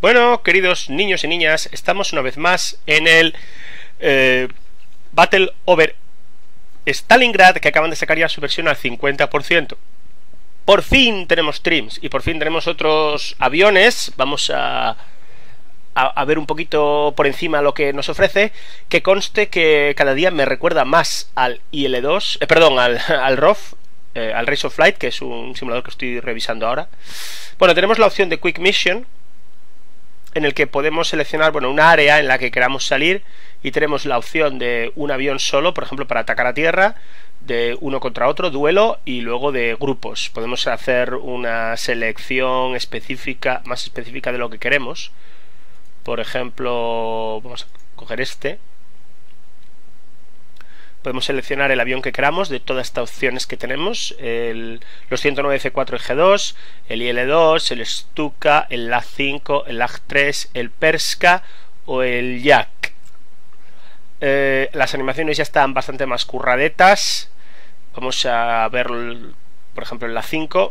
Bueno, queridos niños y niñas, estamos una vez más en el Battle Over Stalingrad, que acaban de sacar ya su versión al 50%. Por fin tenemos trims y por fin tenemos otros aviones. Vamos a ver un poquito por encima lo que nos ofrece. Que conste que cada día me recuerda más al IL-2, al ROF, al Race of Flight, que es un simulador que estoy revisando ahora. Bueno, tenemos la opción de Quick Mission, en el que podemos seleccionar, bueno, una área en la que queramos salir, y tenemos la opción de un avión solo, por ejemplo, para atacar a tierra, de uno contra otro, duelo, y luego de grupos. Podemos hacer una selección específica, más específica de lo que queremos. Por ejemplo, vamos a coger este. Podemos seleccionar el avión que queramos de todas estas opciones que tenemos, los 109 F4 G2, el IL-2, el Stuka, el LAG-5, el LAG-3, el Perska o el Yak. Las animaciones ya están bastante más curradetas. Vamos a ver, por ejemplo, el LAG-5.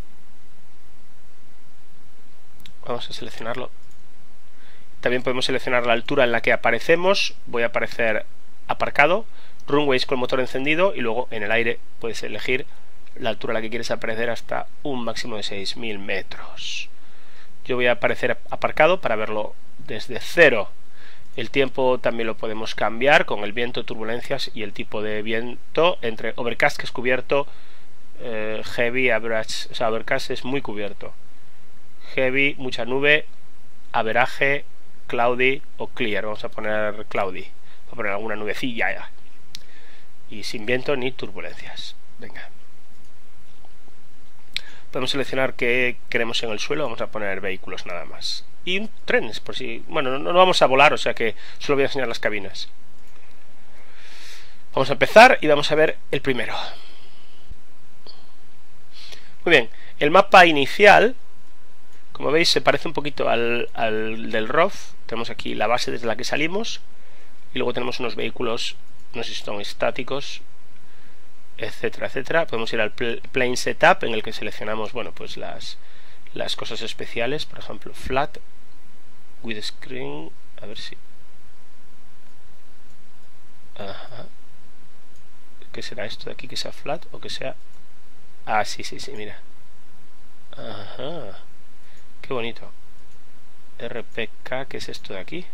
Vamos a seleccionarlo. También podemos seleccionar la altura en la que aparecemos. Voy a aparecer aparcado. Runways con el motor encendido, y luego en el aire puedes elegir la altura a la que quieres aparecer hasta un máximo de 6.000 metros. Yo voy a aparecer aparcado para verlo desde cero. El tiempo también lo podemos cambiar con el viento, turbulencias y el tipo de viento, entre overcast, que es cubierto, heavy, average. O sea, overcast es muy cubierto, heavy, mucha nube, average, cloudy o clear. Vamos a poner cloudy, vamos a poner alguna nubecilla ya. Y sin viento ni turbulencias. Venga. Podemos seleccionar qué queremos en el suelo. Vamos a poner vehículos nada más. Y trenes, por si... Bueno, no vamos a volar, o sea que solo voy a enseñar las cabinas. Vamos a empezar y vamos a ver el primero. Muy bien. El mapa inicial, como veis, se parece un poquito al del ROF. Tenemos aquí la base desde la que salimos. Y luego tenemos unos vehículos... No sé si son estáticos, etcétera, etcétera. Podemos ir al Plane Setup, en el que seleccionamos, bueno, pues las cosas especiales. Por ejemplo, Flat, With Screen, a ver si... Ajá. ¿Qué será esto de aquí? ¿Que sea Flat o que sea...? Ah, sí, mira. Ajá. Qué bonito. RPK, ¿qué es esto de aquí?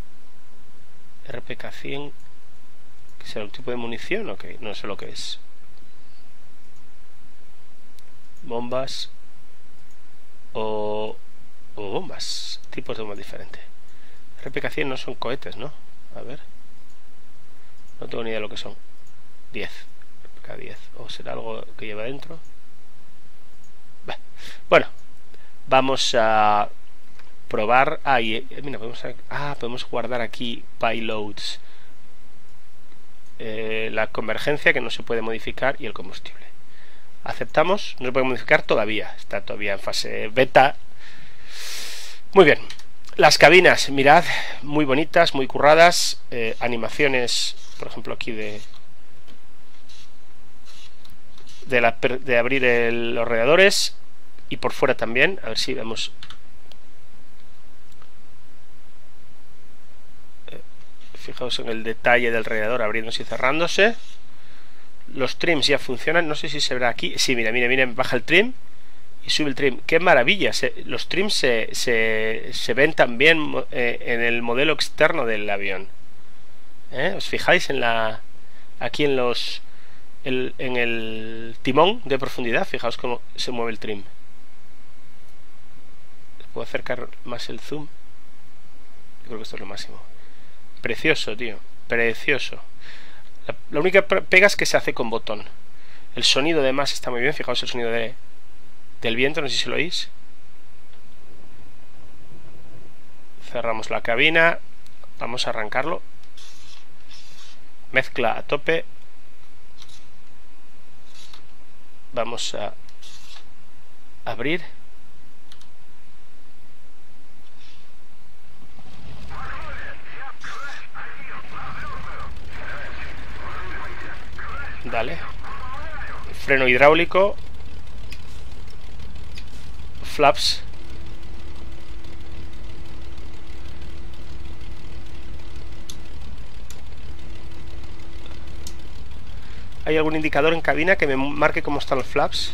RPK 100... ¿Será un tipo de munición o qué? No sé lo que es. Bombas o bombas. Tipos de bombas diferentes. RPK-100 no son cohetes, ¿no? A ver. No tengo ni idea de lo que son. 10. RPK-10. ¿O será algo que lleva dentro? Bueno. Vamos a probar. Mira, podemos guardar aquí payloads. La convergencia, que no se puede modificar, y el combustible. Aceptamos. No se puede modificar todavía, está todavía en fase beta. Muy bien. Las cabinas, mirad, muy bonitas, muy curradas. Animaciones, por ejemplo, aquí de abrir los radiadores, y por fuera también. A ver si vemos. Fijaos en el detalle del radiador abriéndose y cerrándose. Los trims ya funcionan. No sé si se verá aquí. Sí, mira, baja el trim y sube el trim. ¡Qué maravilla! Los trims se ven también en el modelo externo del avión. ¿Os fijáis aquí en el timón de profundidad? Fijaos cómo se mueve el trim. ¿Puedo acercar más el zoom? Yo creo que esto es lo máximo. Precioso, tío, precioso. La única pega es que se hace con botón. El sonido además está muy bien. Fijaos el sonido del viento, no sé si lo oís. Cerramos la cabina. Vamos a arrancarlo. Mezcla a tope. Vamos a abrir. Dale. Freno hidráulico. Flaps. ¿Hay algún indicador en cabina que me marque cómo están los flaps?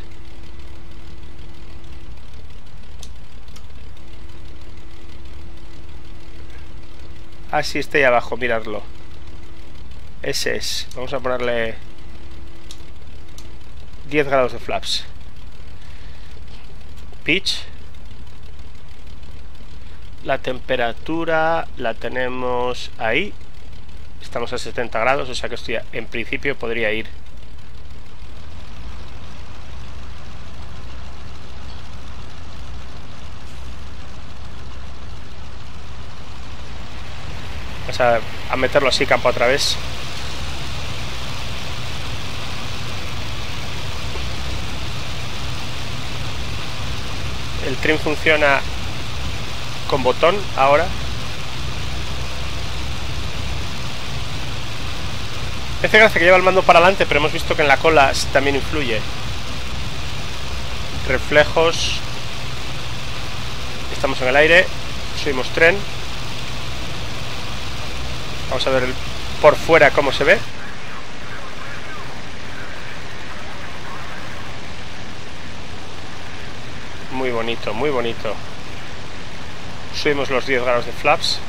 Ah, sí, está ahí abajo, miradlo. Ese es. Vamos a ponerle 10 grados de flaps. Pitch. La temperatura la tenemos ahí. Estamos a 70 grados, o sea que esto ya, en principio podría ir. Vamos a meterlo así campo a través. El trim funciona con botón ahora. Me hace gracia que lleva el mando para adelante, pero hemos visto que en la cola también influye. Reflejos. Estamos en el aire. Subimos tren. Vamos a ver por fuera cómo se ve. Muy bonito, muy bonito. Subimos los 10 grados de flaps.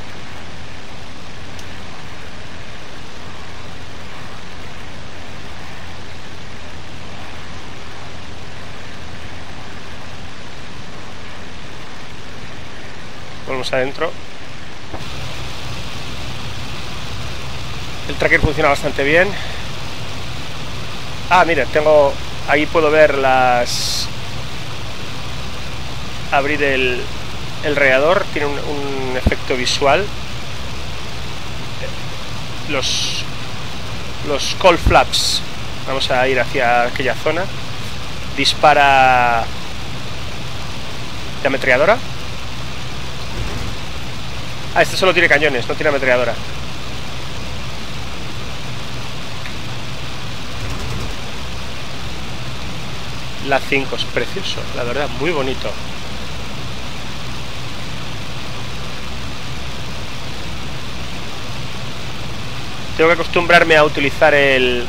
Volvemos adentro. El tracker funciona bastante bien. Ah, mira, tengo... Ahí puedo ver las... Abrir el radiador. Tiene un efecto visual. Los cold flaps. Vamos a ir hacia aquella zona. Dispara de ametralladora. Ah, este solo tiene cañones, no tiene ametralladora. La 5 es precioso, la verdad, muy bonito. Tengo que acostumbrarme a utilizar el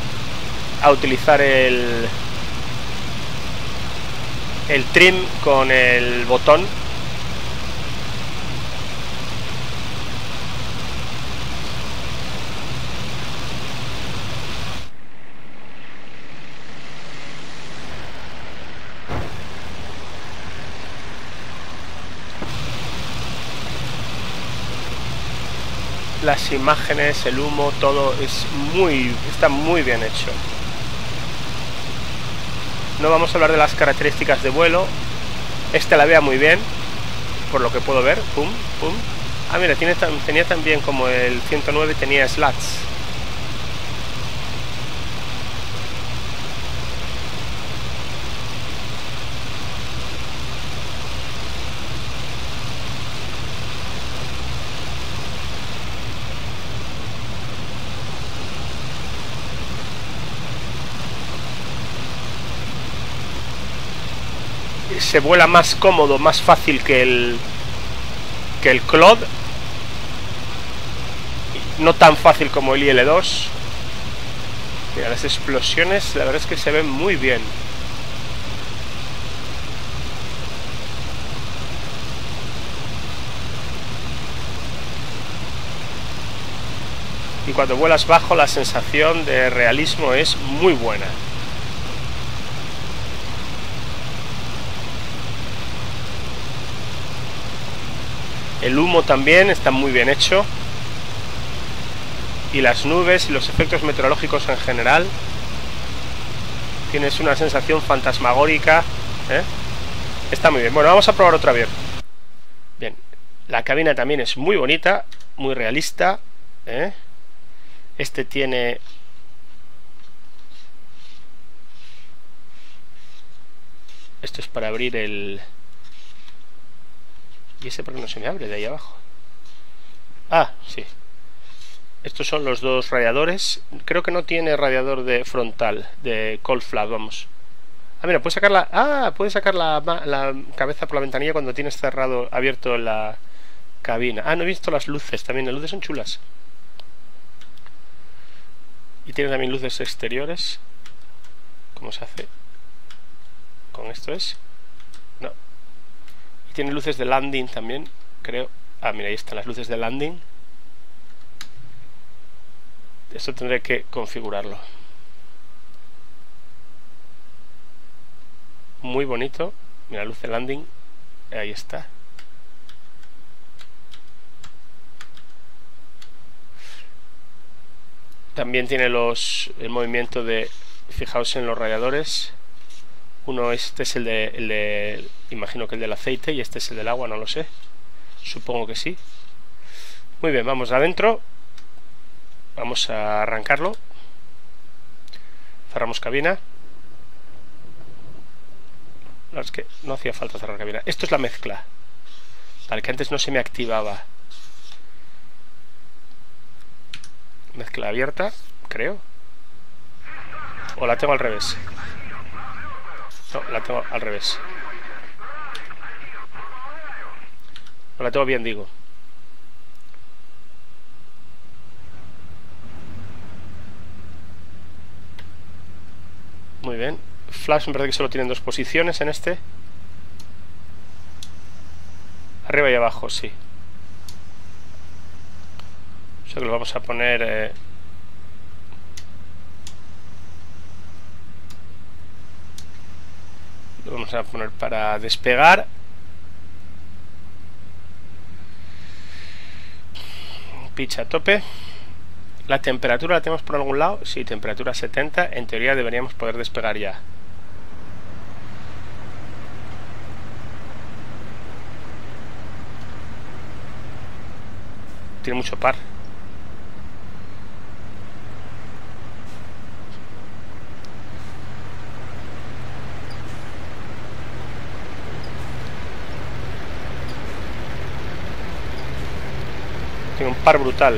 trim con el botón. Las imágenes, el humo, todo está muy bien hecho. No vamos a hablar de las características de vuelo. Este la vea muy bien, por lo que puedo ver. Pum, pum. Ah, mira, tenía también, como el 109, tenía slats. Se vuela más cómodo, más fácil que el Claude. No tan fácil como el IL-2. Mira, las explosiones, la verdad es que se ven muy bien. Y cuando vuelas bajo, la sensación de realismo es muy buena. El humo también está muy bien hecho. Y las nubes y los efectos meteorológicos en general. Tienes una sensación fantasmagórica, ¿eh? Está muy bien. Bueno, vamos a probar otro avión. Bien, la cabina también es muy bonita, muy realista, ¿eh? Este tiene... Esto es para abrir el... ¿Y ese por qué no se me abre de ahí abajo? Ah, sí. Estos son los dos radiadores. Creo que no tiene radiador de frontal, de cold flap, vamos. Ah, mira, puedes sacar la... Ah, puedes sacar la cabeza por la ventanilla cuando tienes abierto la cabina. Ah, no he visto las luces también. Las luces son chulas. Y tiene también luces exteriores. ¿Cómo se hace? ¿Con esto es? No. Y tiene luces de landing también, creo. Ah, mira, ahí están las luces de landing. Esto tendré que configurarlo. Muy bonito. Mira, luz de landing. Ahí está. También tiene el movimiento de... Fijaos en los radiadores. Uno, este es el de... Imagino que el del aceite, y este es el del agua, no lo sé. Supongo que sí. Muy bien, vamos adentro. Vamos a arrancarlo. Cerramos cabina. No, es que no hacía falta cerrar cabina. Esto es la mezcla. Vale, que antes no se me activaba. Mezcla abierta, creo. O la tengo al revés. No, la tengo al revés. O la tengo bien, digo. Muy bien. Flash me parece que solo tienen dos posiciones en este. Arriba y abajo, sí. O sea que lo vamos a poner... Lo vamos a poner para despegar. Pitch a tope. La temperatura la tenemos por algún lado. Sí, temperatura 70. En teoría deberíamos poder despegar ya. Tiene mucho par. Tiene un par brutal.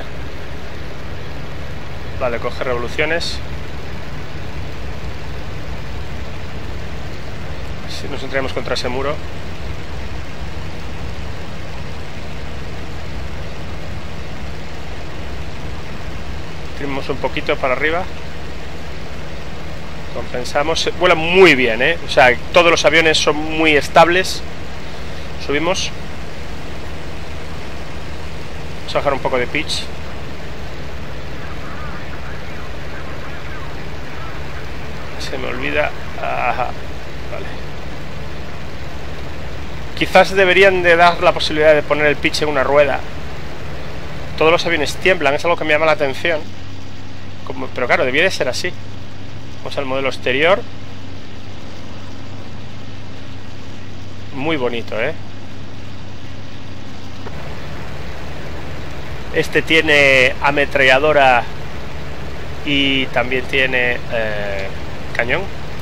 Vale, coge revoluciones. Si nos entramos contra ese muro. Tiramos un poquito para arriba. Compensamos. Vuela muy bien, ¿eh? O sea, todos los aviones son muy estables. Subimos. Vamos a bajar un poco de pitch. Se me olvida. Ajá. Vale. Quizás deberían de dar la posibilidad de poner el pitch en una rueda. Todos los aviones tiemblan, es algo que me llama la atención. Pero claro, debía de ser así. Vamos al modelo exterior. Muy bonito, ¿eh? Este tiene ametralladora y también tiene cañón.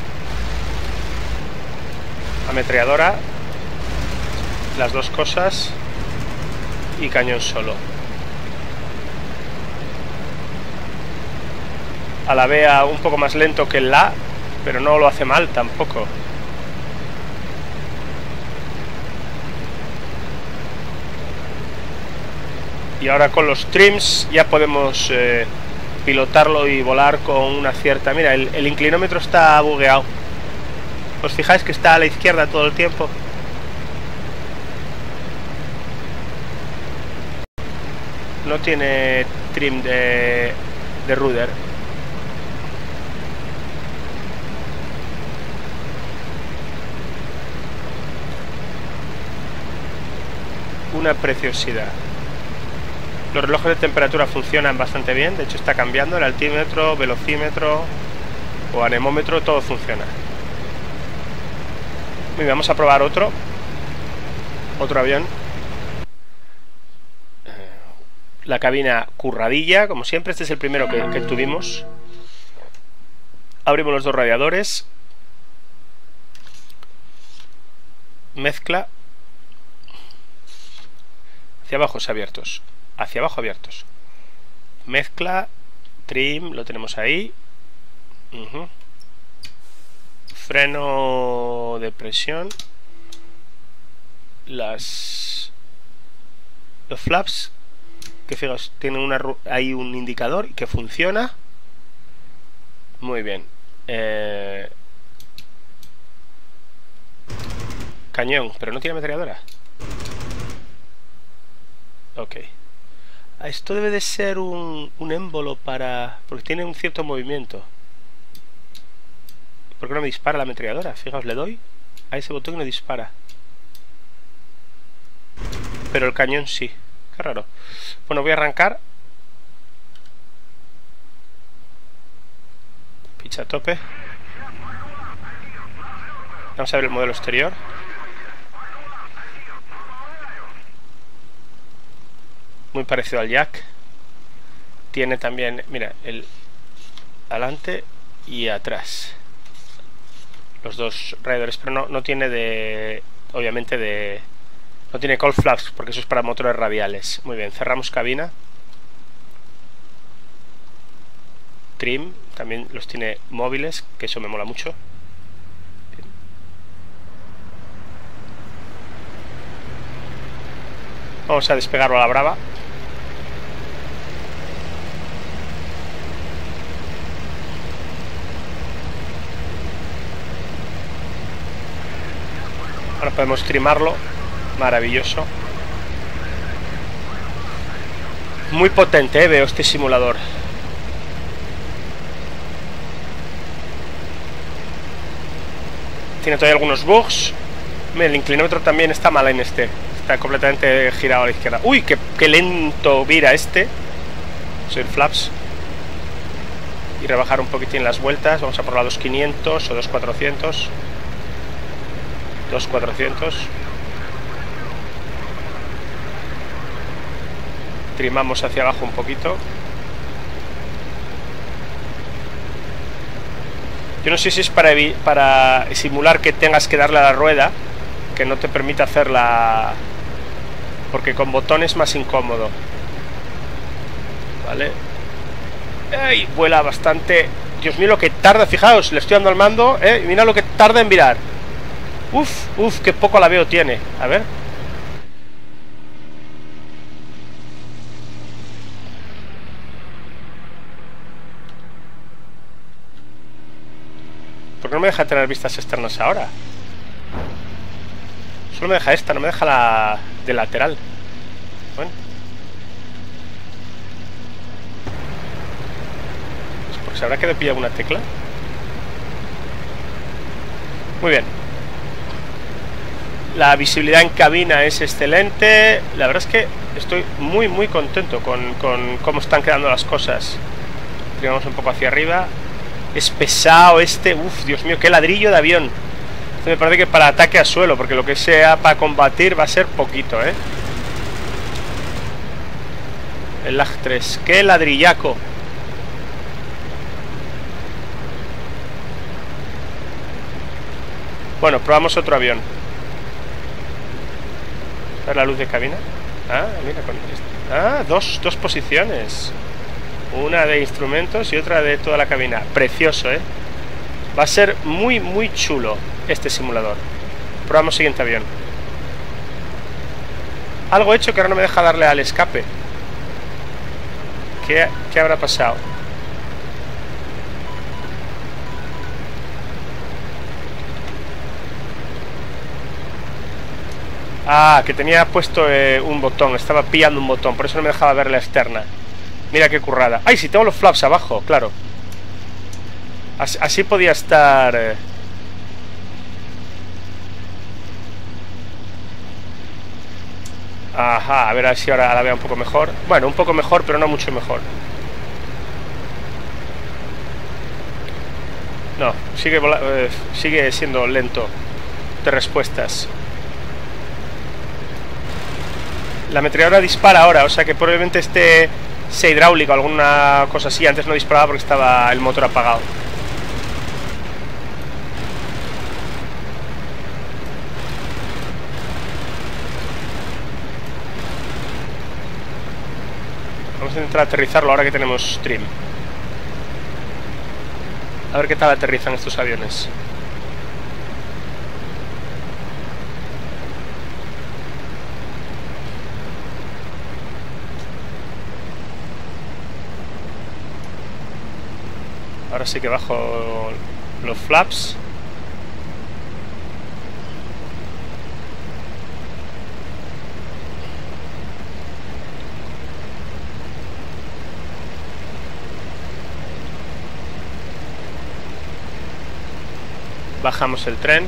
Ametralladora, las dos cosas, y cañón solo. A la vea un poco más lento que el La, pero no lo hace mal tampoco. Y ahora con los trims ya podemos pilotarlo y volar con una cierta... Mira, el inclinómetro está bugueado. ¿Os fijáis que está a la izquierda todo el tiempo? No tiene trim de rudder. Una preciosidad. Los relojes de temperatura funcionan bastante bien. De hecho está cambiando el altímetro, velocímetro o anemómetro, todo funciona. Muy bien, vamos a probar otro avión. La cabina curradilla, como siempre. Este es el primero que tuvimos. Abrimos los dos radiadores. Mezcla. Hacia abajo abiertos. Hacia abajo abiertos. Mezcla. Trim, lo tenemos ahí. Freno de presión. Los flaps, que fijaos, tienen ahí un indicador que funciona. Muy bien. Cañón, pero no tiene ametralladora. Ok. Esto debe de ser un émbolo para... porque tiene un cierto movimiento. ¿Por qué no me dispara la ametralladora? Fijaos, le doy a ese botón y no dispara. Pero el cañón sí. Qué raro. Bueno, voy a arrancar. Picha a tope. Vamos a ver el modelo exterior. Muy parecido al Jack. Tiene también, mira, el adelante y atrás. Los dos radiadores, pero no tiene de... obviamente de... no tiene cold flaps, porque eso es para motores radiales. Muy bien, cerramos cabina. Trim, también los tiene móviles, que eso me mola mucho. Bien. Vamos a despegarlo a la brava. Ahora podemos trimarlo. Maravilloso. Muy potente, veo este simulador. Tiene todavía algunos bugs. Mira, el inclinómetro también está mal en este. Está completamente girado a la izquierda. Uy, qué lento vira este. Soy el flaps. Y rebajar un poquitín las vueltas. Vamos a por la 2500 o 2400. 2400. Trimamos hacia abajo un poquito. Yo no sé si es para simular que tengas que darle a la rueda, que no te permite hacerla, porque con botón es más incómodo. Vale. ¡Ey! Vuela bastante. Dios mío, lo que tarda, fijaos, le estoy dando al mando, y mira lo que tarda en virar. Uf, qué poco la veo tiene. A ver. ¿Por qué no me deja tener vistas externas ahora? Solo me deja esta, no me deja la de lateral. Bueno. Pues porque se habrá quedado pillado una tecla. Muy bien. La visibilidad en cabina es excelente. La verdad es que estoy muy contento con cómo están quedando las cosas. Tiramos un poco hacia arriba. Es pesado este. Uf, Dios mío, qué ladrillo de avión. Este me parece que para ataque a suelo, porque lo que sea para combatir va a ser poquito, ¿eh? El Lag 3. Qué ladrillaco. Bueno, probamos otro avión. A ver la luz de cabina. Ah, mira con esto. Ah, dos posiciones. Una de instrumentos y otra de toda la cabina. Precioso, ¿eh? Va a ser muy chulo este simulador. Probamos siguiente avión. Algo hecho que ahora no me deja darle al escape. ¿Qué habrá pasado? Ah, que tenía puesto un botón. Estaba pillando un botón, por eso no me dejaba ver la externa. Mira qué currada. ¡Ay, si tengo los flaps abajo! Claro. Así podía estar... Ajá, a ver si ahora la veo un poco mejor. Bueno, un poco mejor, pero no mucho mejor. No, sigue siendo lento de respuestas. La ametralladora dispara ahora, o sea que probablemente sea hidráulico o alguna cosa así. Antes no disparaba porque estaba el motor apagado. Vamos a intentar aterrizarlo ahora que tenemos trim. A ver qué tal aterrizan estos aviones. Ahora sí que bajo los flaps. Bajamos el tren.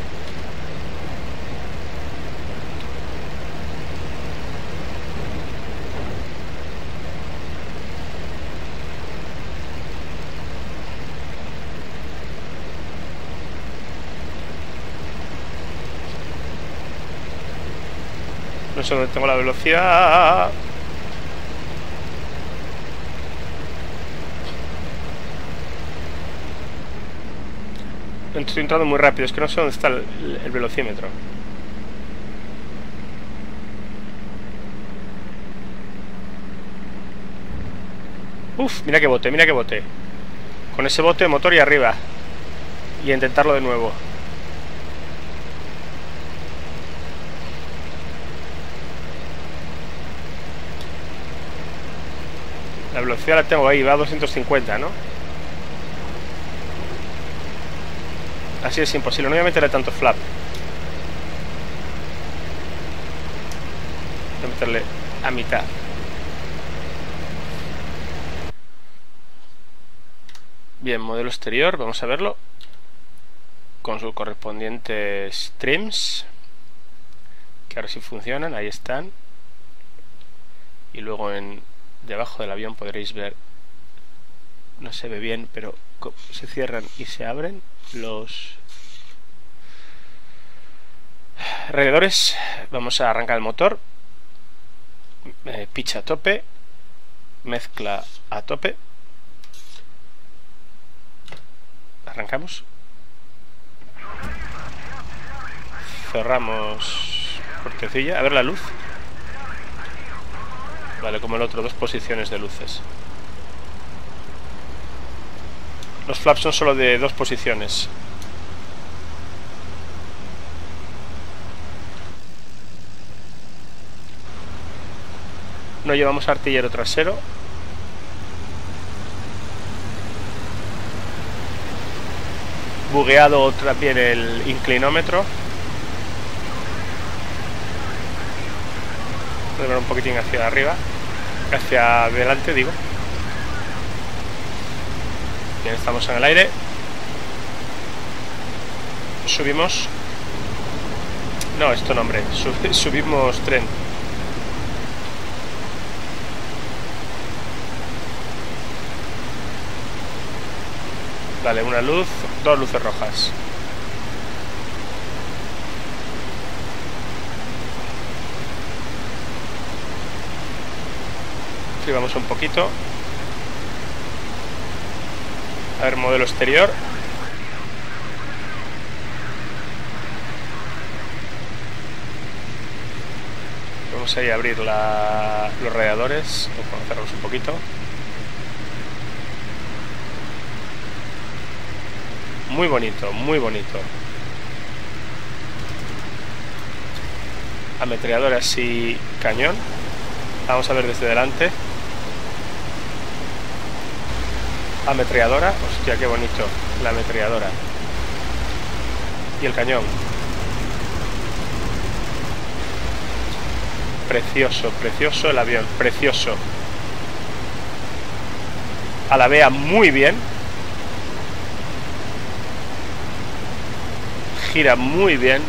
No sé dónde tengo la velocidad. Estoy entrando muy rápido, es que no sé dónde está el velocímetro. Uf, mira que bote, mira que bote. Con ese bote, motor y arriba. Y a intentarlo de nuevo. La velocidad la tengo ahí, va a 250, ¿no? Así es imposible, no voy a meterle tanto flap. Voy a meterle a mitad. Bien, modelo exterior, vamos a verlo. Con sus correspondientes trims. Que ahora sí funcionan, ahí están. Y luego debajo del avión podréis ver, no se ve bien, pero se cierran y se abren los radiadores. Vamos a arrancar el motor. Pitch a tope, mezcla a tope. Arrancamos. Cerramos puertecilla. A ver la luz. Vale, como el otro, dos posiciones de luces. Los flaps son solo de dos posiciones. No llevamos artillero trasero. Bugueado también el inclinómetro. Voy a ver un poquitín hacia arriba. Hacia adelante, digo. Bien, estamos en el aire. Subimos. No, esto no, hombre. Subimos tren. Vale, una luz, dos luces rojas. Sí, vamos un poquito. A ver, modelo exterior. Vamos a ir a abrir los radiadores. Vamos a cerrarlos un poquito. Muy bonito, muy bonito. Ametralladora así, cañón. Vamos a ver desde delante. Ametralladora, hostia, qué bonito. La ametralladora. Y el cañón. Precioso, precioso el avión, precioso. Alabea muy bien. Gira muy bien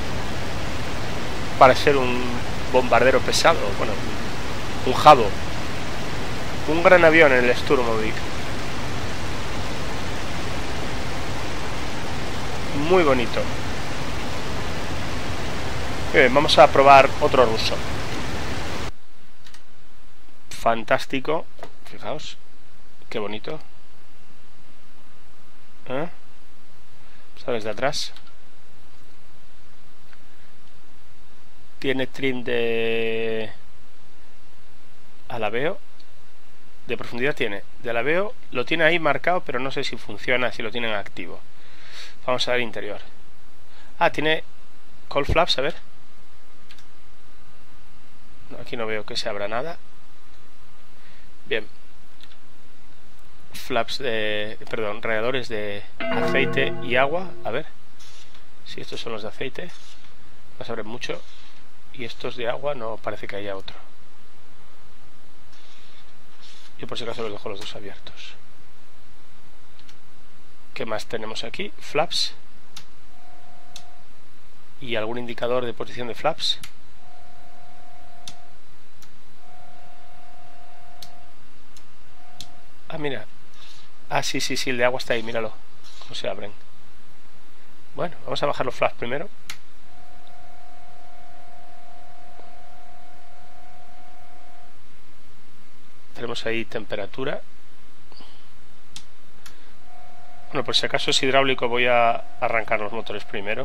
para ser un bombardero pesado, bueno, un Jabo, un gran avión en el Sturmovik. Muy bonito. Bien, vamos a probar otro ruso. Fantástico, fijaos, qué bonito. ¿Sabes de atrás? Tiene trim de alabeo. De profundidad tiene. De alabeo lo tiene ahí marcado, pero no sé si funciona, si lo tienen activo. Vamos a ver interior. Ah, tiene cold flaps, a ver. No, aquí no veo que se abra nada. Bien. flaps de... perdón, radiadores de aceite y agua. A ver. Si estos son los de aceite. No sabré mucho. Y estos de agua no parece que haya otro. Yo por si acaso los dejo los dos abiertos. ¿Qué más tenemos aquí? Flaps. Y algún indicador de posición de flaps. Ah, mira. Ah, sí, el de agua está ahí, míralo. Cómo se abren. Bueno, vamos a bajar los flaps primero. Tenemos ahí temperatura. Bueno, pues si acaso es hidráulico voy a arrancar los motores primero.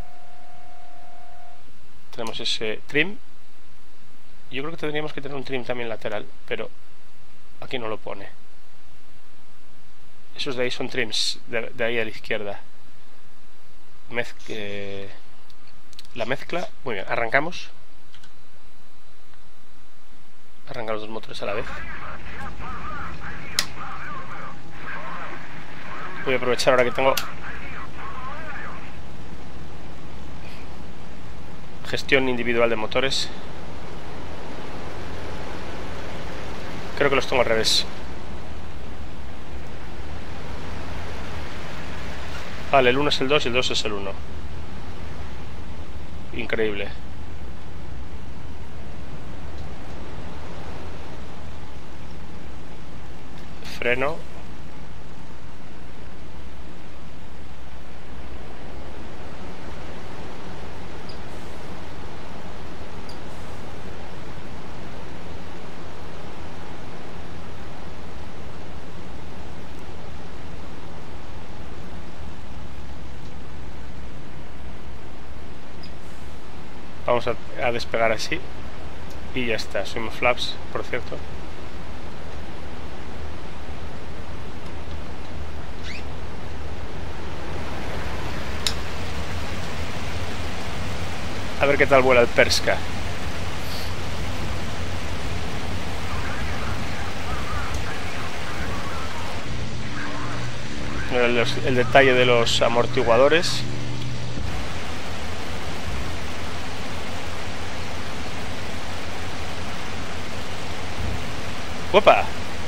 Tenemos ese trim. Yo creo que tendríamos que tener un trim también lateral, pero aquí no lo pone. Esos de ahí son trims, de ahí a la izquierda. La mezcla. Muy bien, arrancamos. Arranca los dos motores a la vez. Voy a aprovechar ahora que tengo gestión individual de motores. Creo que los tengo al revés. Vale, el 1 es el 2 y el 2 es el 1. Increíble. Freno. Vamos a despegar así. Y ya está, subimos flaps, por cierto. A ver qué tal vuela el Perska. El detalle de los amortiguadores. ¡Opa!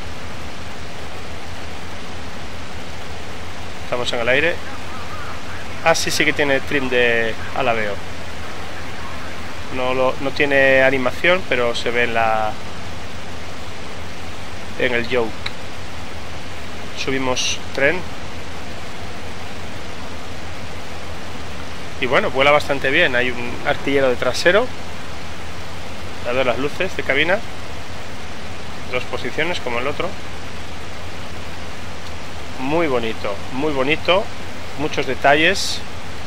Estamos en el aire. Ah, sí que tiene trim de alabeo. No tiene animación, pero se ve en el yoke. Subimos tren. Y bueno, vuela bastante bien. Hay un artillero de trasero. A ver las luces de cabina. Dos posiciones como el otro. Muy bonito, muy bonito. Muchos detalles.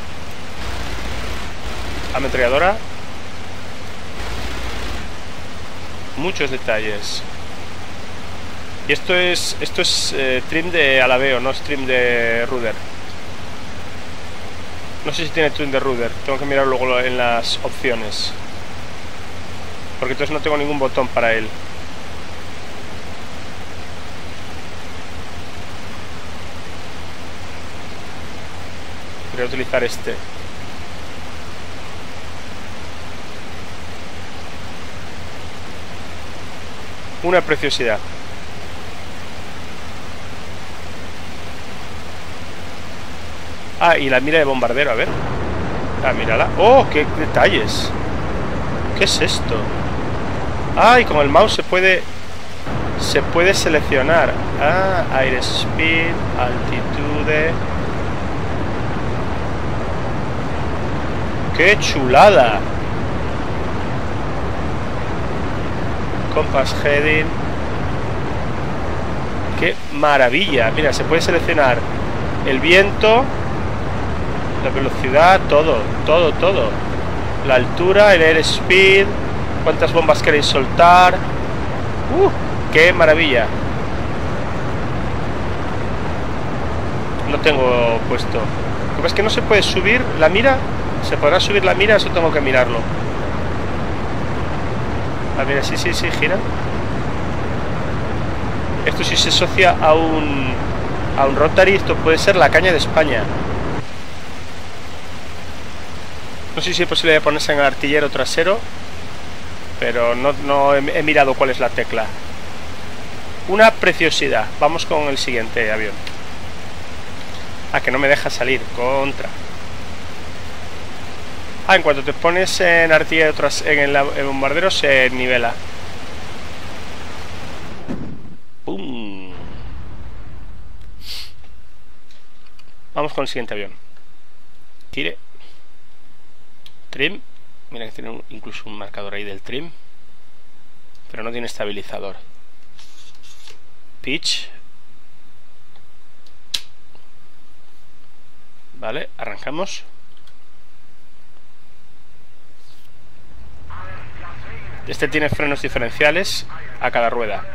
Ametralladora. Muchos detalles. Y esto es trim de alabeo, no es trim de rudder. No sé si tiene trim de rudder. Tengo que mirar luego en las opciones. Porque entonces no tengo ningún botón para él. Voy a utilizar este. Una preciosidad. Ah, y la mira de bombardero, a ver. Ah, mírala. ¡Oh, qué detalles! ¿Qué es esto? Ah, y con el mouse se puede seleccionar. Ah, airspeed, altitude. ¡Qué chulada! Compass heading. ¡Qué maravilla! Mira, se puede seleccionar el viento, la velocidad, todo. La altura, el airspeed, cuántas bombas queréis soltar. ¡Qué maravilla! Lo tengo puesto. Lo que pasa es que no se puede subir la mira. ¿Se podrá subir la mira? Eso tengo que mirarlo. Ah, mira, sí, gira. esto si se asocia a un Rotary, esto puede ser la caña de España. No sé si es posible ponerse en el artillero trasero, pero no he mirado cuál es la tecla. Una preciosidad. Vamos con el siguiente avión. Ah, que no me deja salir. Contra. Ah, en cuanto te pones en artillero en el bombardero se nivela. ¡Pum! Vamos con el siguiente avión. Tire. Trim. Mira que tiene incluso un marcador ahí del trim. Pero no tiene estabilizador. Pitch. Vale, arrancamos. Este tiene frenos diferenciales a cada rueda.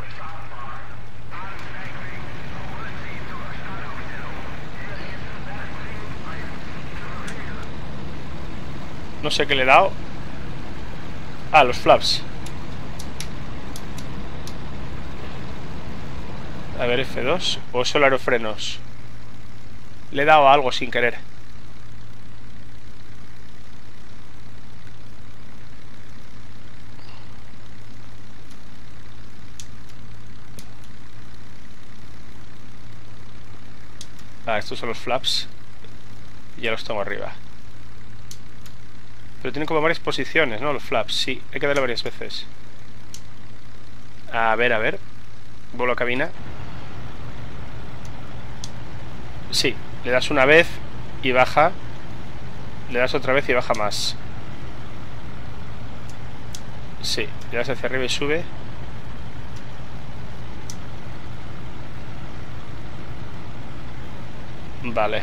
No sé qué le he dado. Ah, los flaps. A ver, F2. O solo aerofrenos. Le he dado algo sin querer. Ah, estos son los flaps. Y ya los tengo arriba. Pero tienen como varias posiciones, ¿no? Los flaps, sí. Hay que darle varias veces. A ver. Vuelo a cabina. Sí, le das una vez y baja. Le das otra vez y baja más. Sí, le das hacia arriba y sube. Vale.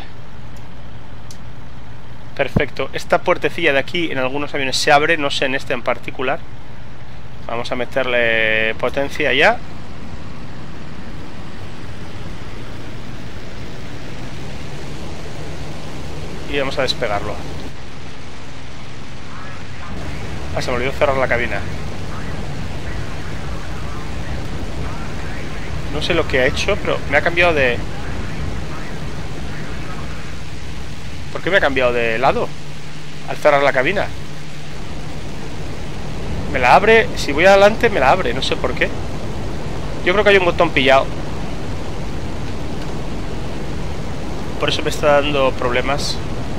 Perfecto. Esta puertecilla de aquí en algunos aviones se abre, no sé en este en particular. Vamos a meterle potencia ya. Y vamos a despegarlo. Ah, se me olvidó cerrar la cabina. No sé lo que ha hecho, pero me ha cambiado de... ¿Por qué me ha cambiado de lado? Al cerrar la cabina. Me la abre, si voy adelante me la abre, no sé por qué. Yo creo que hay un botón pillado. Por eso me está dando problemas.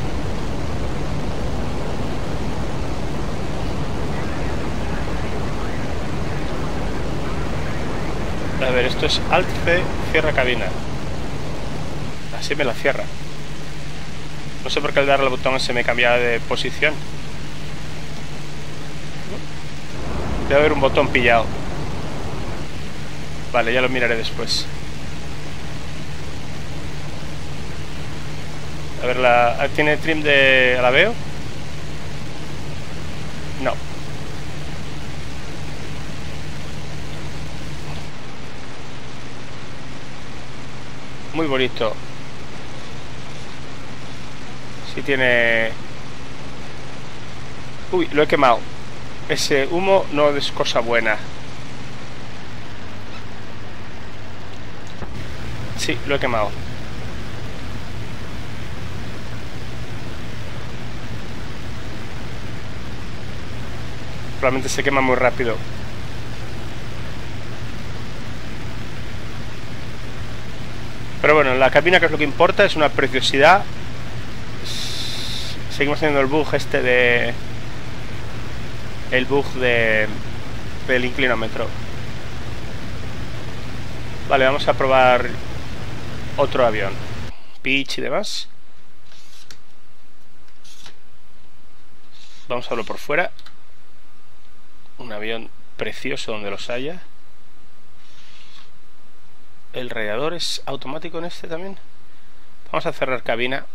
A ver, esto es Alt C, cierra cabina. Así me la cierra. No sé por qué al darle al botón se me cambia de posición. Debe haber un botón pillado. Vale, ya lo miraré después. A ver, ¿tiene trim de alabeo? No. Muy bonito. Sí tiene... Uy, lo he quemado. Ese humo no es cosa buena. Sí, lo he quemado. Probablemente se quema muy rápido. Pero bueno, la cabina, que es lo que importa, es una preciosidad. Seguimos teniendo el bug este de... El bug del inclinómetro. Vale, vamos a probar otro avión. Pitch y demás. Vamos a verlo por fuera. Un avión precioso donde los haya. El radiador es automático en este también. Vamos a cerrar cabina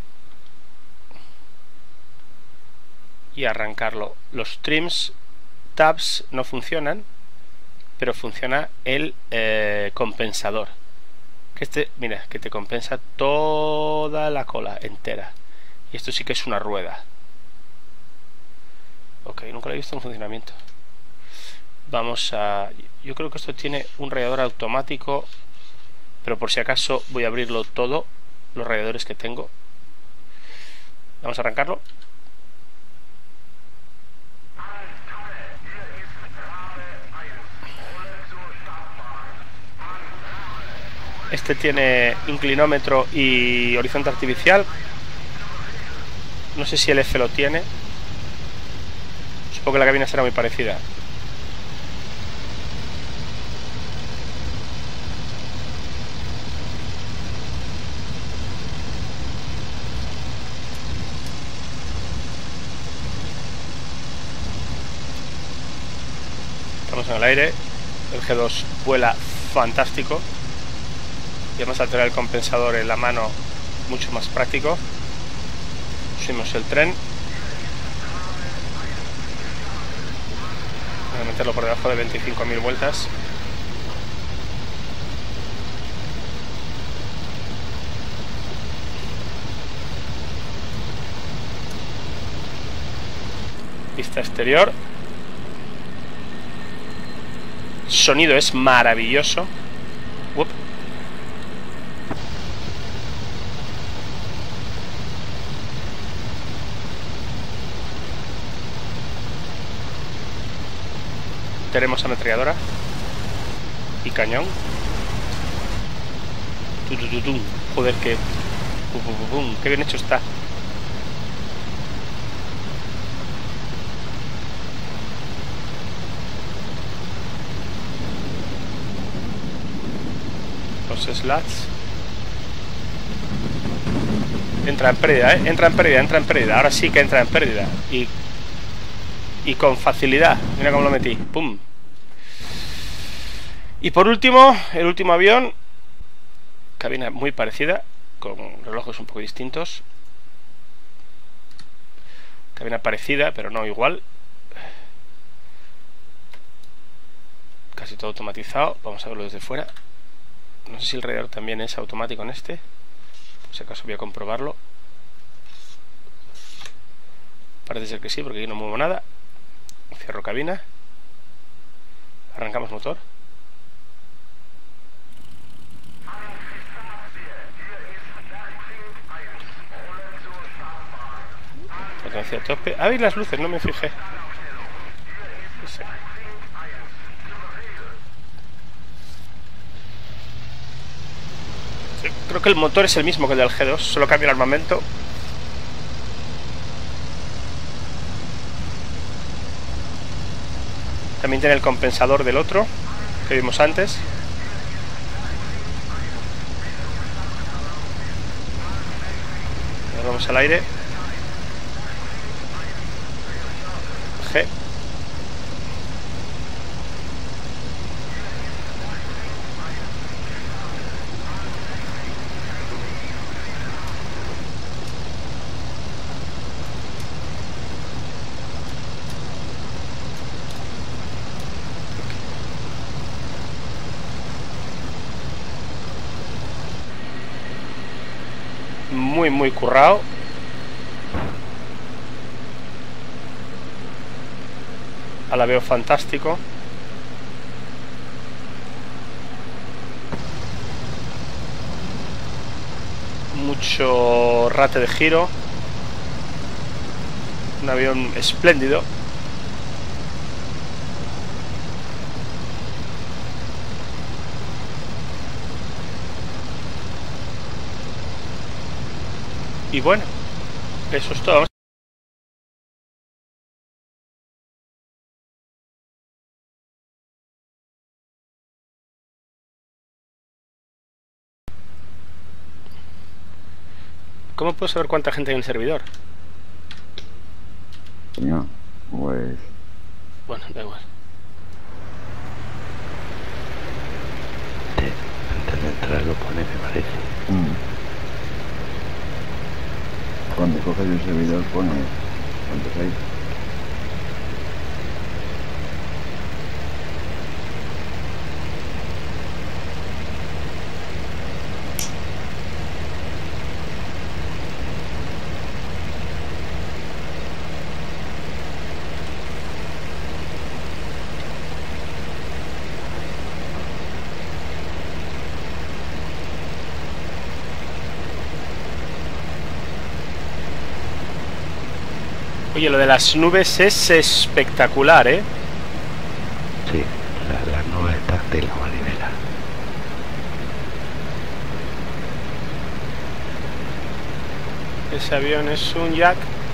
y arrancarlo. Los trims tabs no funcionan, pero funciona el compensador. Que mira, que te compensa toda la cola entera. Y esto sí que es una rueda. Ok, nunca lo he visto en funcionamiento. Vamos a... Yo creo que esto tiene un radiador automático, pero por si acaso voy a abrirlo todo, los radiadores que tengo. Vamos a arrancarlo. Este tiene inclinómetro y horizonte artificial. No sé si el F lo tiene. Supongo que la cabina será muy parecida. Estamos en el aire. El G2 vuela fantástico. Y además al tener el compensador en la mano, mucho más práctico. Subimos el tren. Voy a meterlo por debajo de 25.000 vueltas. Vista exterior. Sonido es maravilloso. Uop. Tenemos ametralladora y cañón. Joder, qué bien hecho está. Los slats. Entra en pérdida, entra en pérdida. Ahora sí que entra en pérdida. Y con facilidad. Mira cómo lo metí. ¡Pum! Y por último, el último avión. Cabina muy parecida, con relojes un poco distintos. Cabina parecida, pero no igual. Casi todo automatizado. Vamos a verlo desde fuera. No sé si el radiador también es automático en este. Por si acaso voy a comprobarlo. Parece ser que sí, porque aquí no muevo nada. Cierro cabina. Arrancamos motor. Potencia a tope. Ah, y las luces, no me fijé. Sí. Sí, creo que el motor es el mismo que el del G2, solo cambia el armamento. También tiene el compensador del otro que vimos antes. Ahora vamos al aire. G. Muy currado. La veo fantástico. Mucho rate de giro. Un avión espléndido. Y bueno, eso es todo. ¿Cómo puedo saber cuánta gente hay en el servidor? No, pues... Bueno, da igual. Antes de entrar lo pone, me parece. Cuando coges el servidor pone cuántos hay. Oye, lo de las nubes es espectacular, ¿eh? Sí, las nubes están de la marinera. Ese avión es un Jack.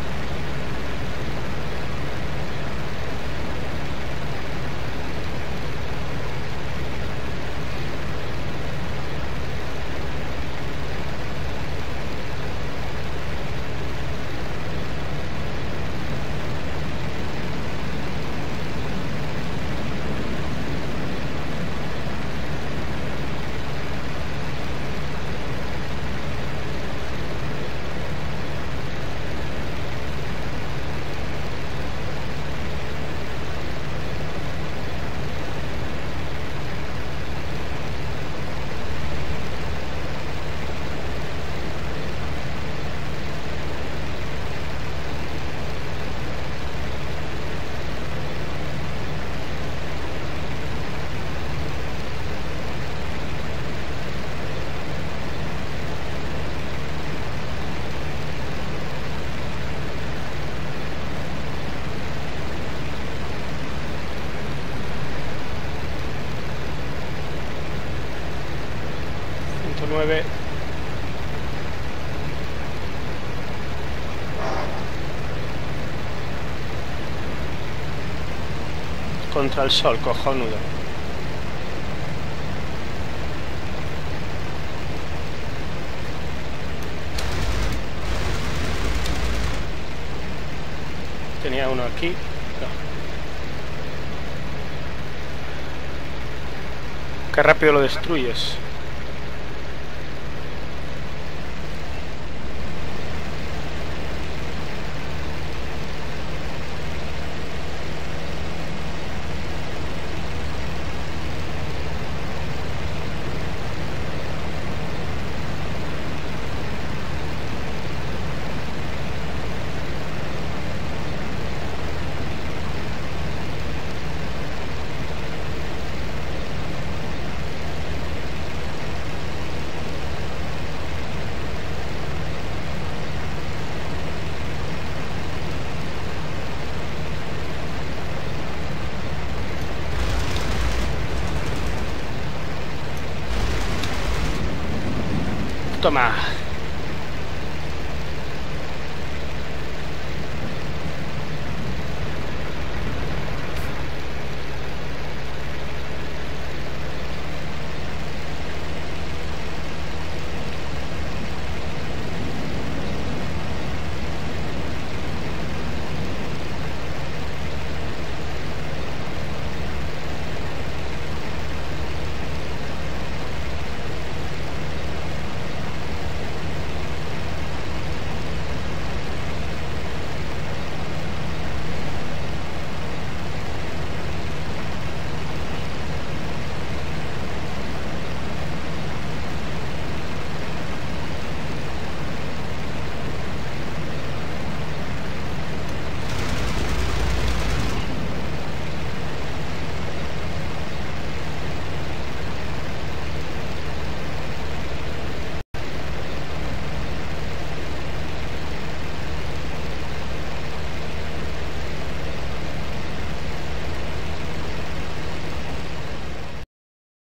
Contra el sol, cojonudo. Tenía uno aquí. No. Qué rápido lo destruyes. Toma.